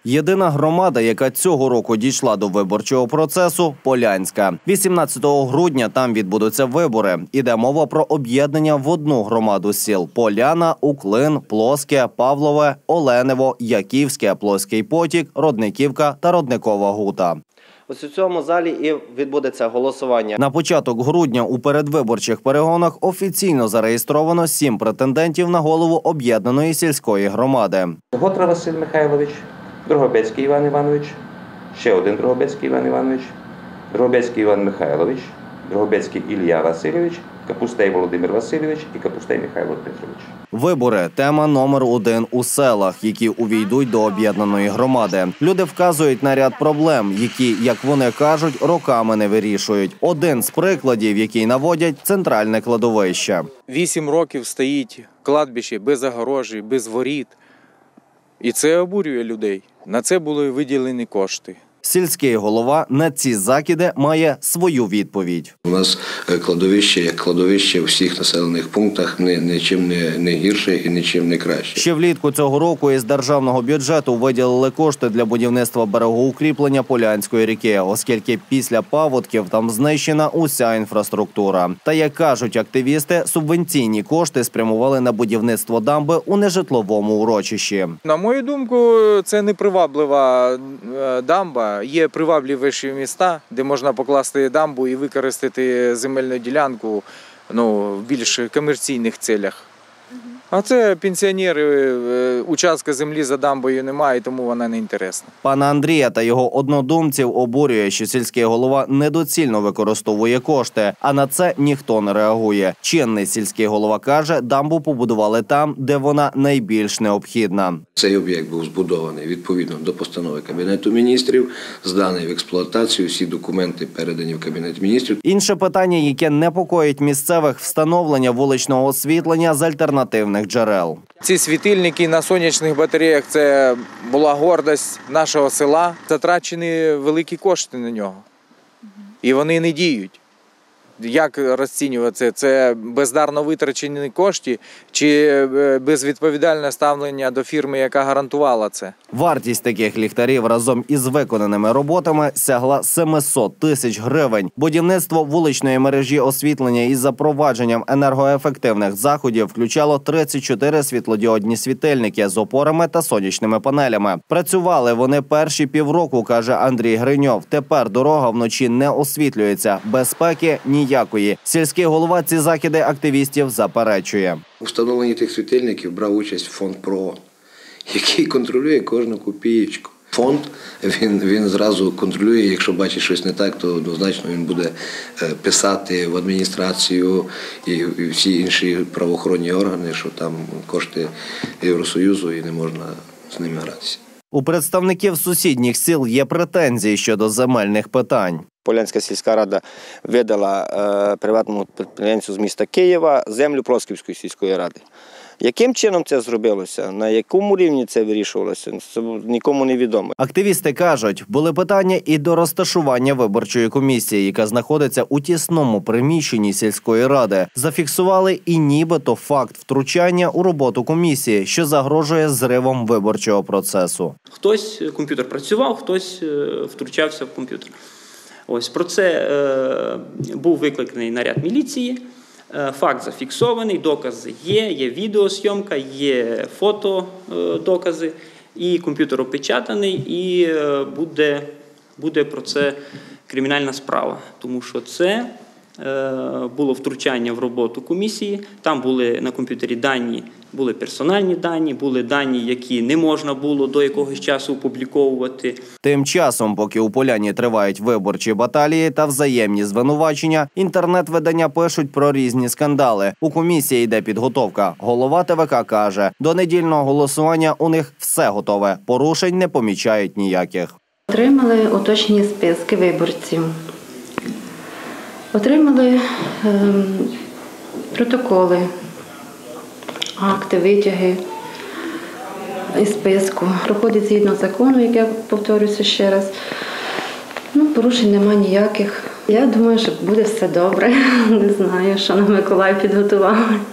Єдина громада, яка цього року дійшла до виборчого процесу – Полянська. 18 грудня там відбудуться вибори. Іде мова про об'єднання в одну громаду сіл – Поляна, Уклин, Плоске, Павлове, Оленево, Яківське, Плоский Потік, Родниківка та Родникова Гута. Ось у цьому залі і відбудеться голосування. На початок грудня у передвиборчих перегонах офіційно зареєстровано 7 претендентів на голову об'єднаної сільської громади. Готра Василь Михайлович, Дрогобецький Іван Іванович, ще один Дрогобецький Іван Іванович, Дрогобецький Іван Михайлович, Дрогобецький Ілля Васильович, Капустей Володимир Васильович і Капустей Михайло Петрович. Вибори – тема номер 1 у селах, які увійдуть до об'єднаної громади. Люди вказують на ряд проблем, які, як вони кажуть, роками не вирішують. Один з прикладів, який наводять – центральне кладовище. 8 років стоїть кладбище без огорожі, без воріт. І це обурює людей. На це були виділені кошти. Сільський голова на ці закиди має свою відповідь. У нас кладовище, як кладовище у всіх населених пунктах, нічим не гірше і нічим не краще. Ще влітку цього року із державного бюджету виділили кошти для будівництва берегоукріплення Полянської ріки, оскільки після паводків там знищена уся інфраструктура. Та, як кажуть активісти, субвенційні кошти спрямували на будівництво дамби у нежитловому урочищі. На мою думку, це неприваблива дамба. Є привабливіші міста, де можна покласти дамбу і використати земельну ділянку в більш комерційних цілях. А це пенсіонери, участка землі за дамбою немає, тому вона не інтересна. Пана Андрія та його однодумців обурює, що сільський голова недоцільно використовує кошти, а на це ніхто не реагує. Чинний сільський голова каже, дамбу побудували там, де вона найбільш необхідна. Цей об'єкт був збудований відповідно до постанови Кабінету міністрів, зданий в експлуатацію, всі документи передані в Кабінет міністрів. Інше питання, яке непокоїть місцевих – встановлення вуличного освітлення з альтернативних джерел. Ці світильники на сонячних батареях – це була гордість нашого села. Затрачені великі кошти на нього. І вони не діють. Як розцінювати це? Це бездарно витрачені кошти чи безвідповідальне ставлення до фірми, яка гарантувала це? Вартість таких ліхтарів разом із виконаними роботами сягла 700 тисяч гривень. Будівництво вуличної мережі освітлення із запровадженням енергоефективних заходів включало 34 світлодіодні світильники з опорами та сонячними панелями. Працювали вони перші півроку, каже Андрій Гриньов. Тепер дорога вночі не освітлюється. Безпеки ніякої. Сільський голова ці закиди активістів заперечує. У встановленні тих світильників брав участь фонд ПРООН, який контролює кожну копієчку. Фонд, він зразу контролює, якщо бачить щось не так, то однозначно він буде писати в адміністрацію і всі інші правоохоронні органи, що там кошти Євросоюзу і не можна з ними гратися. У представників сусідніх сіл є претензії щодо земельних питань. Полянська сільська рада видала приватному підприємцю з міста Києва землю Плосківської сільської ради. Яким чином це зробилося, на якому рівні це вирішувалося, це нікому не відомо. Активісти кажуть, були питання і до розташування виборчої комісії, яка знаходиться у тісному приміщенні сільської ради. Зафіксували і нібито факт втручання у роботу комісії, що загрожує зривом виборчого процесу. Хтось комп'ютер працював, хтось втручався в комп'ютер. Ось про це був викликаний наряд міліції. Факт зафіксований, докази є відеозйомка, є фотодокази, і комп'ютер опечатаний, і буде про це кримінальна справа, тому що це було втручання в роботу комісії, там були на комп'ютері дані, були персональні дані, були дані, які не можна було до якогось часу опубліковувати. Тим часом, поки у Поляні тривають виборчі баталії та взаємні звинувачення, інтернет-видання пишуть про різні скандали. У комісії йде підготовка. Голова ТВК каже, до недільного голосування у них все готове, порушень не помічають ніяких. Отримали уточнені списки виборців. Отримали протоколи, акти, витяги із списку. Проходить згідно закону, як я повторюся ще раз. Порушень немає ніяких. Я думаю, що буде все добре. Не знаю, що нам Миколай підготував.